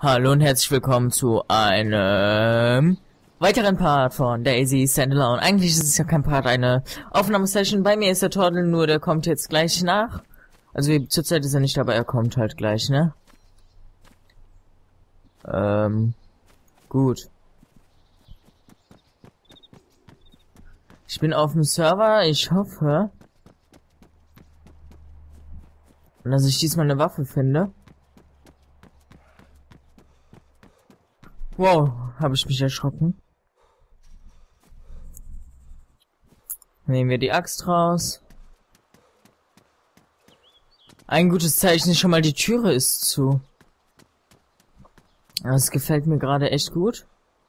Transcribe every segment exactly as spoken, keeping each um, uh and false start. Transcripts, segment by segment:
Hallo und herzlich willkommen zu einem weiteren Part von Daisy Standalone. Eigentlich ist es ja kein Part, eine Aufnahmesession. Bei mir ist der Tortel, nur der kommt jetzt gleich nach. Also zurzeit ist er nicht dabei, er kommt halt gleich, ne? Ähm, gut. Ich bin auf dem Server, ich hoffe, dass ich diesmal eine Waffe finde. Wow, habe ich mich erschrocken. Nehmen wir die Axt raus. Ein gutes Zeichen ist schon mal, die Türe ist zu. Das gefällt mir gerade echt gut.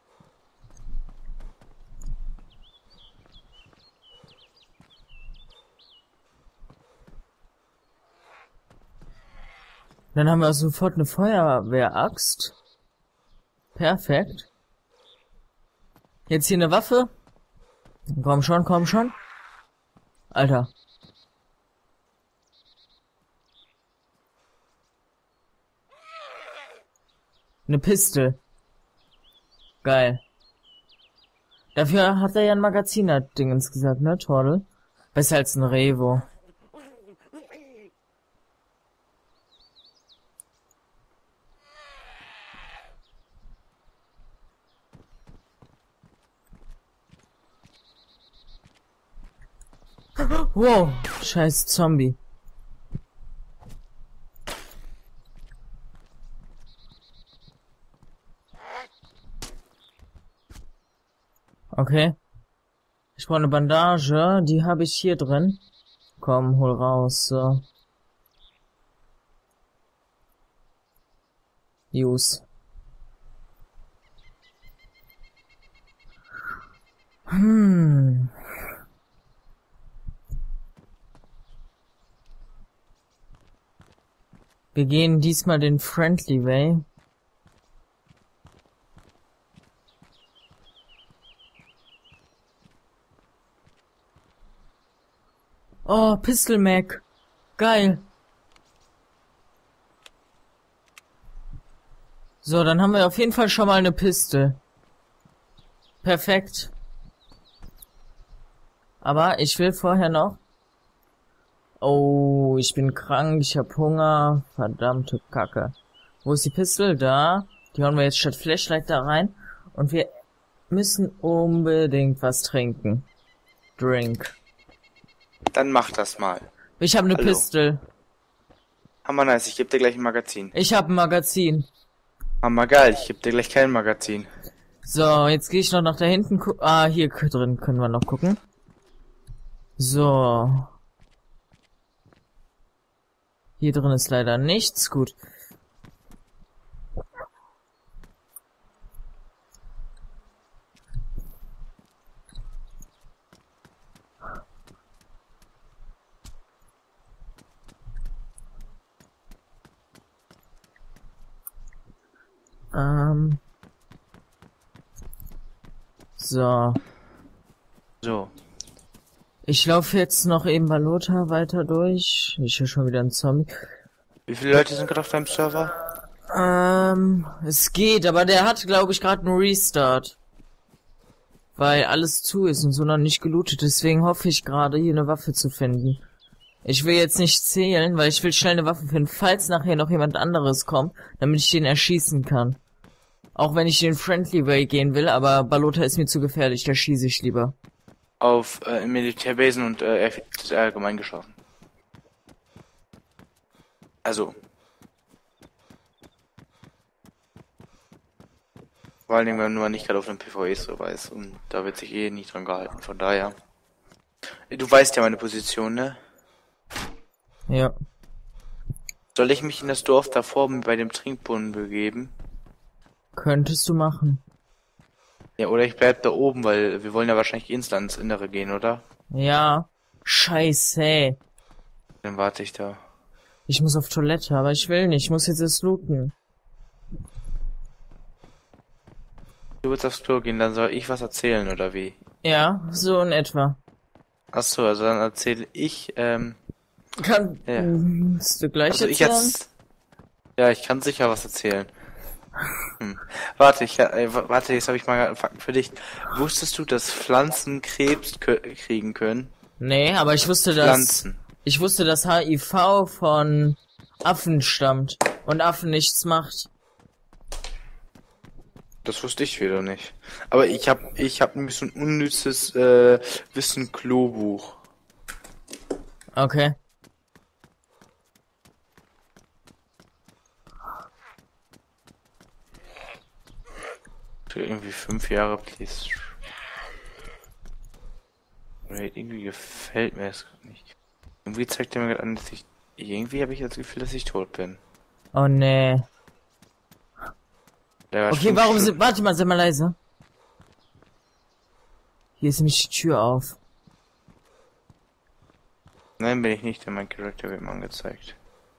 Dann haben wir sofort eine Feuerwehraxt. Perfekt. Jetzt hier eine Waffe. Komm schon, komm schon. Alter. Eine Pistole. Geil. Dafür hat er ja ein Magazin, hat Dingens gesagt, ne, Tortel? Besser als ein Revo. Wow, scheiß Zombie. Okay. Ich brauche eine Bandage, die habe ich hier drin. Komm, hol raus, so. Use. Hm. Wir gehen diesmal den Friendly Way. Oh, Pistol Mac. Geil. So, dann haben wir auf jeden Fall schon mal eine Piste. Perfekt. Aber ich will vorher noch... Oh, ich bin krank, ich hab Hunger. Verdammte Kacke. Wo ist die Pistole? Da. Die hauen wir jetzt statt Flashlight da rein. Und wir müssen unbedingt was trinken. Drink. Dann mach das mal. Ich habe eine Hallo. Pistole. Hammer nice, ich geb dir gleich ein Magazin. Ich habe ein Magazin. Hammer geil, ich geb dir gleich kein Magazin. So, jetzt gehe ich noch nach da hinten. Ah, hier drin können wir noch gucken. So. Hier drin ist leider nichts. Gut. Ähm. So. So. Ich laufe jetzt noch eben bei Lothar weiter durch. Ich höre schon wieder einen Zombie. Wie viele Leute sind gerade auf deinem Server? Ähm, es geht, aber der hat, glaube ich, gerade einen Restart. Weil alles zu ist und so noch nicht gelootet. Deswegen hoffe ich gerade, hier eine Waffe zu finden. Ich will jetzt nicht zählen, weil ich will schnell eine Waffe finden, falls nachher noch jemand anderes kommt, damit ich den erschießen kann. Auch wenn ich den Friendly Way gehen will, aber Balota ist mir zu gefährlich, da schieße ich lieber. Auf äh, Militärbasen und äh, allgemein geschossen. Also. Vor allen Dingen, wenn man nicht gerade auf einem PvE-Server ist und da wird sich eh nicht dran gehalten, von daher. Du weißt ja meine Position, ne? Ja. Soll ich mich in das Dorf davor bei dem Trinkbrunnen begeben? Könntest du machen. Ja, oder ich bleib da oben, weil wir wollen ja wahrscheinlich ins Land ins Innere gehen, oder? Ja. Scheiße. Dann warte ich da. Ich muss auf Toilette, aber ich will nicht. Ich muss jetzt erst looten. Du willst aufs Klo gehen, dann soll ich was erzählen, oder wie? Ja, so in etwa. Achso, also dann erzähle ich, ähm... Kannst ja. du gleich Also ich erzählen? jetzt... Ja, ich kann sicher was erzählen. Hm. Warte, ich, äh, warte, jetzt habe ich mal einen Fakten für dich. Wusstest du, dass Pflanzen Krebs kriegen können? Nee, aber ich wusste, dass... Pflanzen. Ich wusste, dass H I V von Affen stammt und Affen nichts macht. Das wusste ich wieder nicht. Aber ich hab, ich hab nämlich so ein unnützes äh, Wissen-Klo-Buch. Okay. Für irgendwie fünf Jahre, please. Irgendwie gefällt mir das nicht. Irgendwie zeigt er mir gerade an, dass ich... Irgendwie habe ich das Gefühl, dass ich tot bin. Oh nee. Okay, warum sind... sind... Warte mal, sei mal leise. Hier ist nämlich die Tür auf. Nein, bin ich nicht, denn mein Charakter wird mir angezeigt.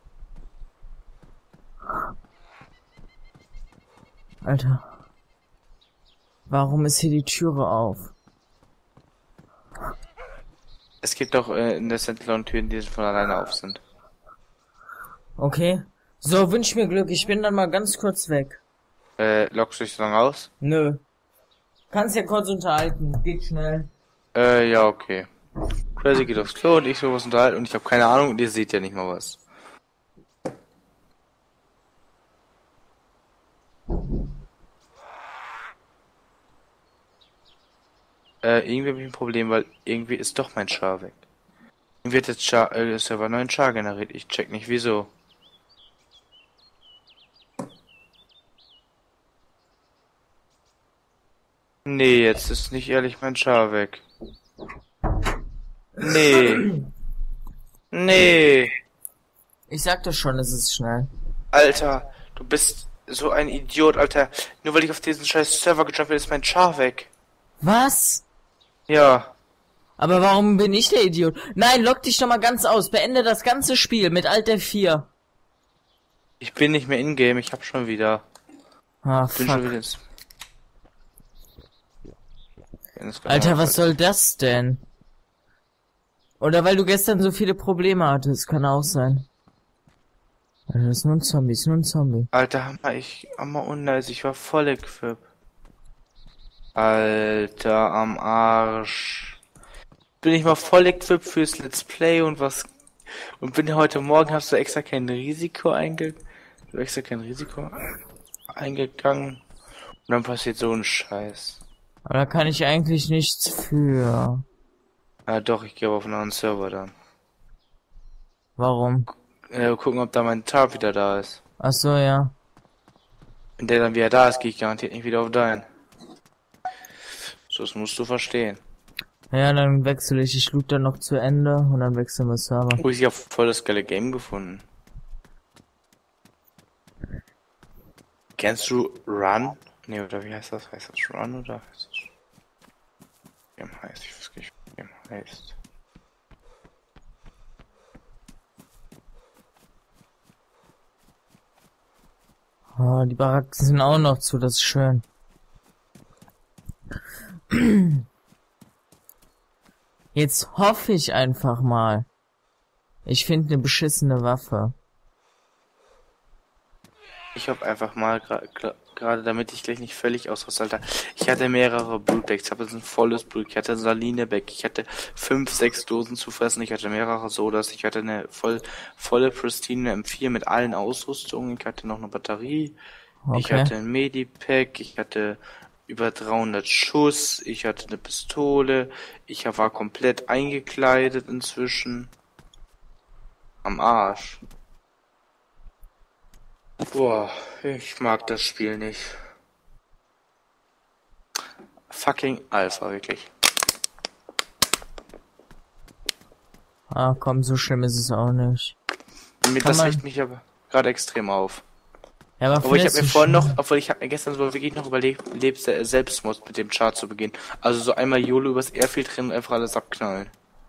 Alter. Warum ist hier die Türe auf? Es gibt doch äh, in der Sentinel Türen, die von alleine auf sind. Okay. So, wünsch mir Glück. Ich bin dann mal ganz kurz weg. Äh, lockst du dich so lange aus? Nö. Kannst ja kurz unterhalten. Geht schnell. Äh, ja, okay. Crazy geht aufs Klo und ich so was unterhalten und ich habe keine Ahnung und ihr seht ja nicht mal was. Äh, irgendwie habe ich ein Problem, weil irgendwie ist doch mein Char weg. Irgendwie hat jetzt Char, äh, der Server neuen Char generiert. Ich check nicht wieso. Nee, jetzt ist nicht ehrlich mein Char weg. Nee. Nee. Ich sagte schon, es ist schnell. Alter, du bist so ein Idiot, Alter. Nur weil ich auf diesen scheiß Server gejumpt bin, ist mein Char weg. Was? Ja. Aber warum bin ich der Idiot? Nein, lock dich doch mal ganz aus. Beende das ganze Spiel mit Alt F vier. Ich bin nicht mehr in-game, ich hab schon wieder. Ah, Bin schon wieder fuck. ins... Alter, was soll das denn? Oder weil du gestern so viele Probleme hattest, kann auch sein. Alter, das ist nur ein Zombie, ist nur ein Zombie. Alter, Hammer, ich... Hammer unnice, ich war voll equip. Alter, am Arsch. Bin ich mal voll equipped fürs Let's Play und was... Und bin heute Morgen, hast du extra kein Risiko einge... Du extra kein Risiko eingegangen. Und dann passiert so ein Scheiß. Aber da kann ich eigentlich nichts für. Ah doch, ich gehe auf einen anderen Server dann. Warum? Äh, gucken, ob da mein Tab wieder da ist. Ach so, ja. Wenn der dann wieder da ist, gehe ich garantiert nicht wieder auf deinen. So, das musst du verstehen. Ja, dann wechsle ich. Ich loot dann noch zu Ende und dann wechseln wir Server. Oh, ich habe voll das geile Game gefunden. Kennst du Run? Nee, oder wie heißt das? Heißt das Run oder heißt das... Game heißt, ich weiß nicht, wie Game heißt. Oh, die Baracken sind auch noch zu, das ist schön. Jetzt hoffe ich einfach mal. Ich finde eine beschissene Waffe. Ich hoffe einfach mal, gerade gra damit ich gleich nicht völlig ausraste, Alter. Ich hatte mehrere Blutbacks, ich habe jetzt ein volles Blut, ich hatte Saline-Back, ich hatte fünf, sechs Dosen zu fressen, ich hatte mehrere Sodas, ich hatte eine voll volle Pristine M vier mit allen Ausrüstungen, ich hatte noch eine Batterie, okay. Ich hatte ein Medipack, ich hatte über dreihundert Schuss, ich hatte eine Pistole, ich war komplett eingekleidet inzwischen. Am Arsch. Boah, ich mag das Spiel nicht. Fucking Alpha, wirklich. Ah, komm, so schlimm ist es auch nicht. Mir das regt mich aber gerade extrem auf. Ja, aber obwohl ich habe mir vorhin noch, obwohl ich habe mir gestern so wirklich noch überlegt, lebst Selbstmord mit dem Chart zu beginnen. Also so einmal YOLO übers Airfield drin und einfach alles abknallen.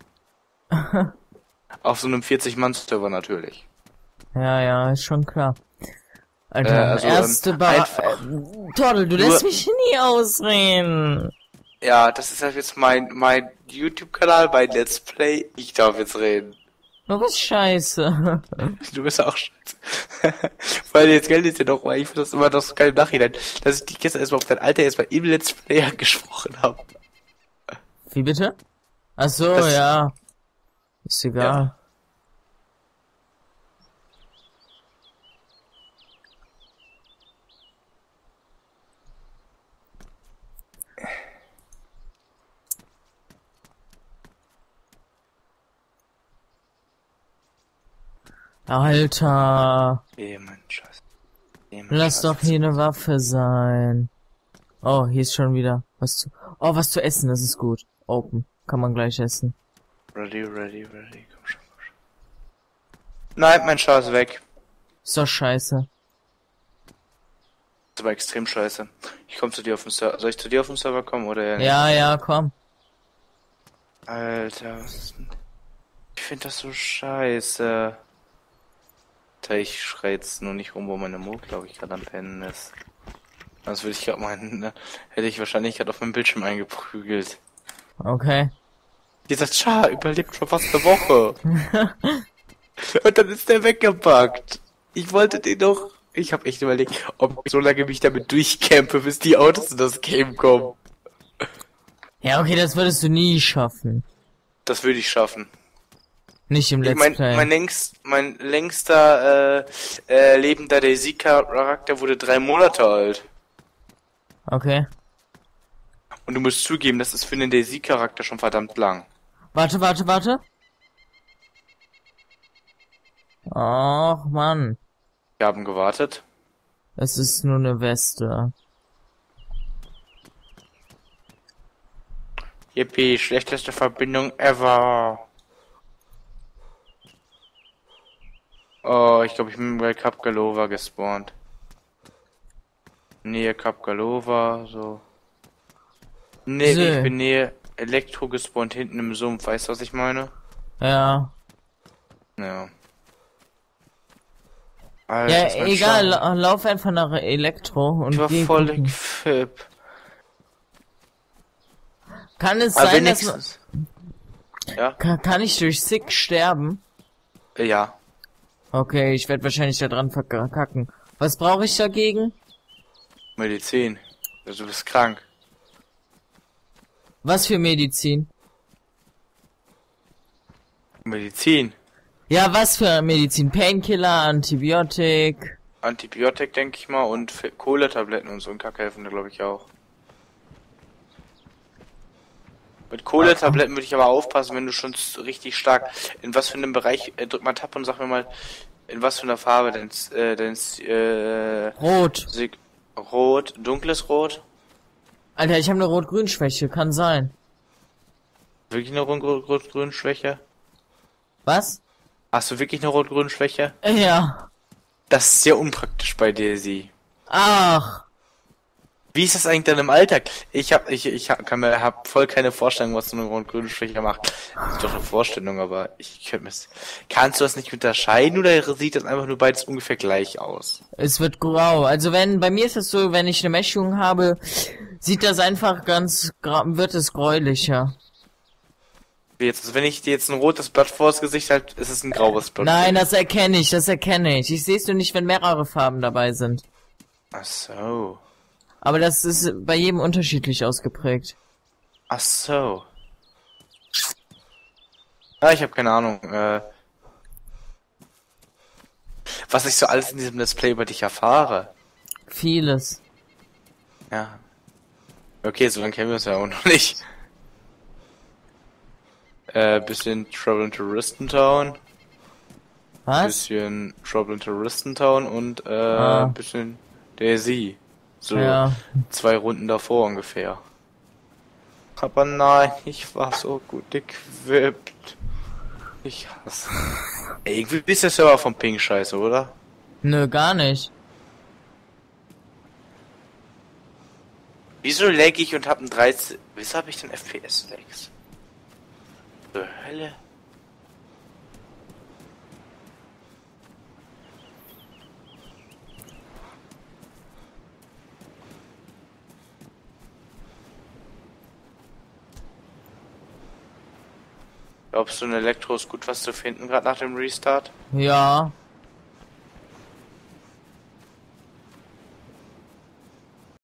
Auf so einem vierzig Mann Server natürlich. Ja, ja, ist schon klar. Alter, äh, also, erste ähm, Bar... Äh, Toddel, du lässt mich nie ausreden. Ja, das ist halt jetzt mein, mein YouTube-Kanal, mein Let's Play. Ich darf jetzt reden. Du bist scheiße. Du bist auch scheiße. Weil jetzt Geld ist ja doch, weil ich finde das immer noch so geil im Nachhinein, dass ich die gestern erstmal auf dein Alter erstmal im Let's Play angesprochen habe. Wie bitte? Ach so, Das- ja. Ist egal. Ja. Alter. Eh, mein Scheiß. Eh, mein Lass Scheiß. doch hier eine Waffe sein. Oh, hier ist schon wieder was zu... Oh, was zu essen, das ist gut. Open. Kann man gleich essen. Ready, ready, ready. Komm schon, komm schon. Nein, mein Scheiß weg. Ist doch scheiße. Das war extrem scheiße. Ich komm zu dir auf den Server. Soll ich zu dir auf den Server kommen oder? Ja, ja, komm. Alter, was ist denn? Ich finde das so scheiße. Alter, ich schrei jetzt nur nicht rum, wo meine Mo, glaube ich, gerade am Pennen ist. Das würde ich gerade meinen, ne? Hätte ich wahrscheinlich gerade auf meinem Bildschirm eingeprügelt. Okay. Die sagt, Scha, überlebt schon fast eine Woche. Und dann ist der weggepackt. Ich wollte den doch... Ich habe echt überlegt, ob ich so lange mich damit durchcampe, bis die Autos in das Game kommen. Ja, okay, das würdest du nie schaffen. Das würde ich schaffen. Nicht im Ich Let's mein, Play. mein längst, mein längster äh, äh, lebender Daisy-Charakter wurde drei Monate alt. Okay. Und du musst zugeben, das ist für einen Daisy-Charakter schon verdammt lang. Warte, warte, warte. Och, Mann. Wir haben gewartet. Es ist nur eine Weste. Yippie, schlechteste Verbindung ever. Oh, ich glaube, ich bin bei Cap Galova gespawnt. Nähe Cap Galova, so. Nee, So. ich bin nähe Elektro gespawnt hinten im Sumpf. Weißt du, was ich meine? Ja. Ja. Alter, Ja, ist mein egal, Schaden. la lauf einfach nach Elektro und Ich war geh voll gucken. gefippt. Kann es Aber sein, dass man, wenigstens. Ja? kann, kann ich durch Sick sterben? Äh, Ja. Okay, ich werde wahrscheinlich da dran verkacken. Was brauche ich dagegen? Medizin. Also, du bist krank. Was für Medizin? Medizin. Ja, was für Medizin? Painkiller, Antibiotik. Antibiotik, denke ich mal, und Fe- Kohletabletten und so ein Kack helfen da, glaube ich, auch. Mit Kohletabletten würde ich aber aufpassen, wenn du schon s- richtig stark... In was für einem Bereich... Äh, drück mal Tab und sag mir mal, in was für einer Farbe denn... Äh, denn äh, Rot. Sig Rot, dunkles Rot? Alter, ich habe eine Rot-Grün-Schwäche, kann sein. Wirklich eine Rot-Grün-Schwäche? Was? Hast du wirklich eine Rot-Grün-Schwäche? Ja. Das ist sehr unpraktisch bei dir, sie. Ach. Wie ist das eigentlich dann im Alltag? Ich hab, ich, ich hab, kann mir, hab voll keine Vorstellung, was so eine rot-grüne Schwäche macht. Das ist doch eine Vorstellung, aber ich könnte mir, kannst du das nicht unterscheiden oder sieht das einfach nur beides ungefähr gleich aus? Es wird grau. Also wenn, bei mir ist es so, wenn ich eine Mäschung habe, sieht das einfach ganz, gra wird es gräulicher. Wie jetzt, also wenn ich dir jetzt ein rotes Blatt vor das Gesicht halte, ist es ein graues Blatt. Nein, das erkenne ich, das erkenne ich. Ich sehe es nur nicht, wenn mehrere Farben dabei sind. Ach so. Aber das ist bei jedem unterschiedlich ausgeprägt. Ach so. Ja, ich habe keine Ahnung, äh, was ich so alles in diesem Let's Play über dich erfahre. Vieles. Ja. Okay, so lange kennen wir uns ja auch noch nicht. Äh, bisschen Trouble in Touristentown. Was? Bisschen Trouble in Touristentown und, äh, Ah. bisschen Daisy. So Ja. zwei Runden davor ungefähr. Aber nein, ich war so gut equipped. Ich hasse. Ey, irgendwie ist der Server vom Ping scheiße, oder? Nö, gar nicht. Wieso lag ich und hab ein dreizehn... Wieso hab ich denn F P S-Lags? Zur Hölle? Glaubst du, in Elektro ist gut was zu finden, gerade nach dem Restart? Ja,